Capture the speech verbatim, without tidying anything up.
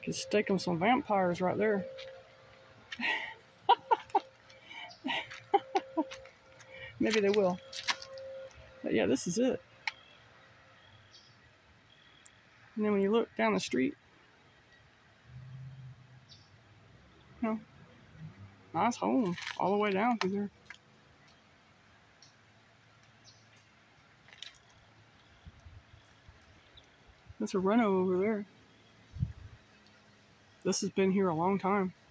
Could stake them some vampires right there. Maybe they will. But yeah, this is it. And then when you look down the street, you know, nice home all the way down through there. That's a reno over there. This has been here a long time.